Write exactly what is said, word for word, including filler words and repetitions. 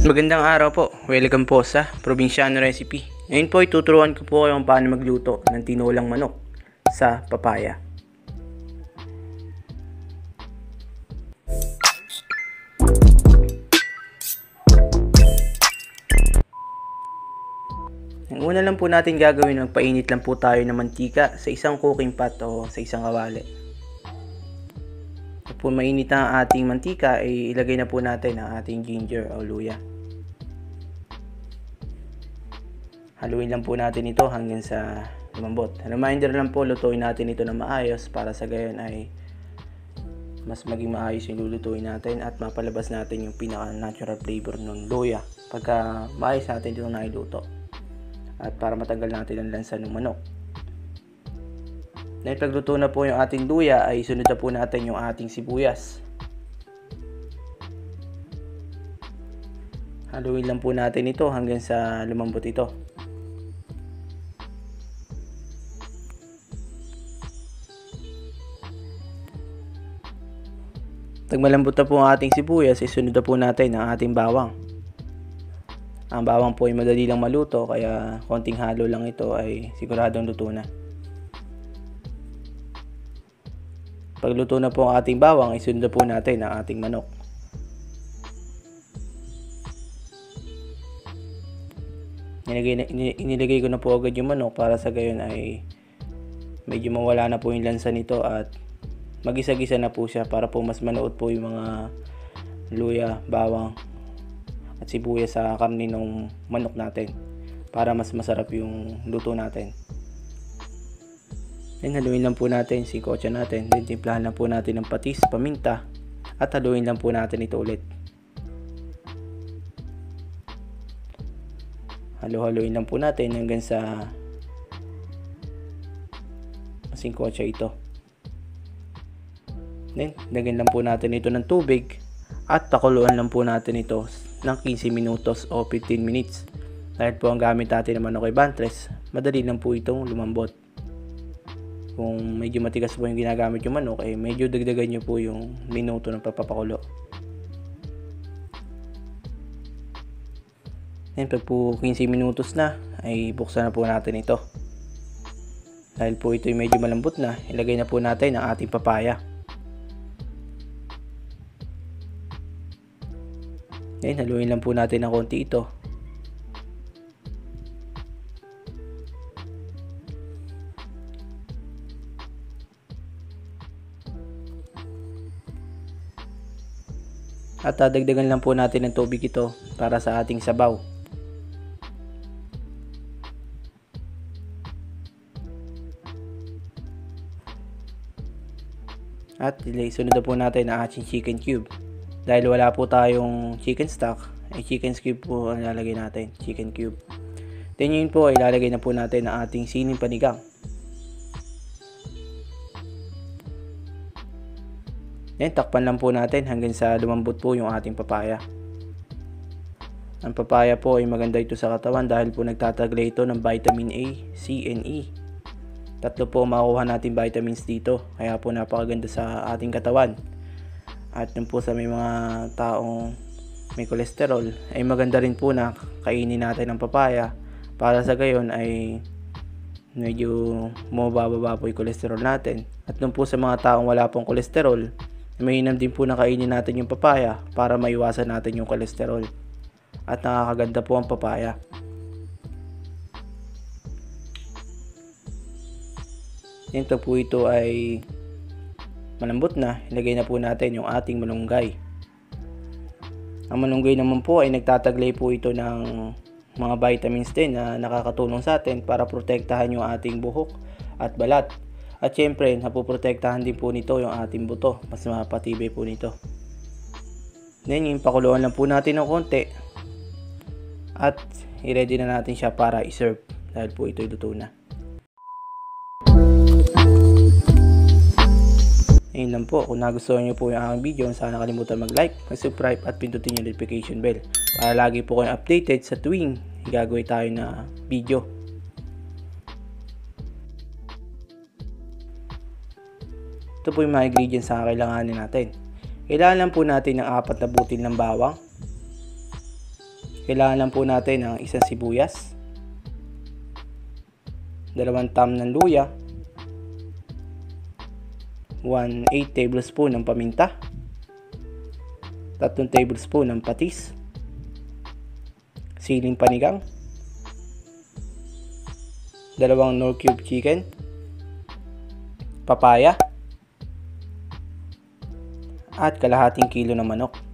Magandang araw po. Welcome po sa Probinsyano Recipe. Ngayon po ituturuan ko po kayo kung paano magluto ng tinolang manok sa papaya. Ang una lang po natin gagawin, magpainit lang po tayo ng mantika sa isang cooking pot o sa isang kawali. Kung mainit na ang ating mantika, ay ilagay na po natin ang ating ginger o luya. Haluin lang po natin ito hanggang sa lumambot. Reminder lang po, lutuin natin ito na maayos para sa gayon ay mas maging maayos yung lulutuin natin at mapalabas natin yung pinaka-natural flavor ng luya pagka maayos natin itong nailuto at para matanggal natin ang lansa ng manok. Dahil pagluto na po yung ating luya, ay sunod na po natin yung ating sibuyas. Haluin lang po natin ito hanggang sa lumambot ito. Pag malambot na po ang ating sibuyas, isunod na po natin ang ating bawang. Ang bawang po ay madali lang maluto, kaya konting halo lang ito ay siguradong luto na. Pagluto na po ang ating bawang, isunod na po natin ang ating manok. Inilagay, inilagay ko na po agad yung manok para sa gayon ay medyo mawala na po yung lansa nito at magisa-gisa na po siya para po mas manuot po yung mga luya, bawang at sibuyas sa karne ng manok natin para mas masarap yung luto natin. Then haluin lang po natin si kotsa natin. Then timplahan lang po natin ng patis, paminta at haluin lang po natin ito ulit. Halo-haluin lang po natin hanggang sa masing kotsa ito. Then lagyan lang po natin ito ng tubig at pakuluan lang po natin ito ng fifteen minutos o fifteen minutes. Dahil po ang gamit natin naman ay bantres, madali lang po itong lumambot. Kung medyo matigas po yung ginagamit yung manok, eh medyo dagdagan nyo po yung minuto ng papapakulo. Then pag po fifteen minutos na, ay buksan na po natin ito. Dahil po ito yung medyo malambot na, ilagay na po natin ang ating papaya. Then haluin lang po natin ng konti ito. At dadagdagan lang po natin ng tubig ito para sa ating sabaw. At isunod na po natin ang ating chicken cube. Dahil wala po tayong chicken stock, ay chicken cube po ang lalagay natin, chicken cube. Then yun po ay lalagay na po natin ang ating sining panigang. Yan, takpan lang po natin hanggang sa lumambot po yung ating papaya. Ang papaya po ay maganda ito sa katawan dahil po nagtataglay ito ng vitamin A, C, and E. Tatlo po makukuha natin vitamins dito, kaya po napakaganda sa ating katawan. At yun po sa may mga taong may kolesterol, ay maganda rin po na kainin natin ang papaya para sa gayon ay medyo mabababa po yung kolesterol natin. At yun po sa mga taong wala pong kolesterol, mainam din po na kainin natin yung papaya para maiwasan natin yung kolesterol. At nakakaganda po ang papaya. Ito po ito ay malambot na, ilagay na po natin yung ating malunggay. Ang malunggay naman po ay nagtataglay po ito ng mga vitamins din na nakakatulong sa atin para protektahan yung ating buhok at balat. At syempre, napoprotektahan din po nito yung ating buto. Mas mapatibay po nito. Then, yung pakuluan lang po natin ng konti. At, i-ready na natin siya para i-serve. Dahil po ito luto na. Ayun lang po. Kung nagustuhan nyo po yung aking video, sana kalimutan mag-like, mag-subscribe at pindutin yung notification bell. Para lagi po kayong updated sa tuwing gagawin tayo na video. Ito po yung mga ingredients na kailanganin natin. Kailangan lang po natin ng apat na butil ng bawang, Kailangan lang po natin ng isang sibuyas, dalawang tam ng luya, one eighth tablespoon ng paminta, tatlong tablespoon ng patis, siling panigang, dalawang Knorr cube chicken, papaya, at kalahating kilo ng manok.